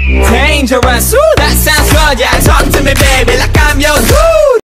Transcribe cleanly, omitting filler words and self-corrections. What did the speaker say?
Dangerous, ooh, that sounds good, yeah. Talk to me, baby, like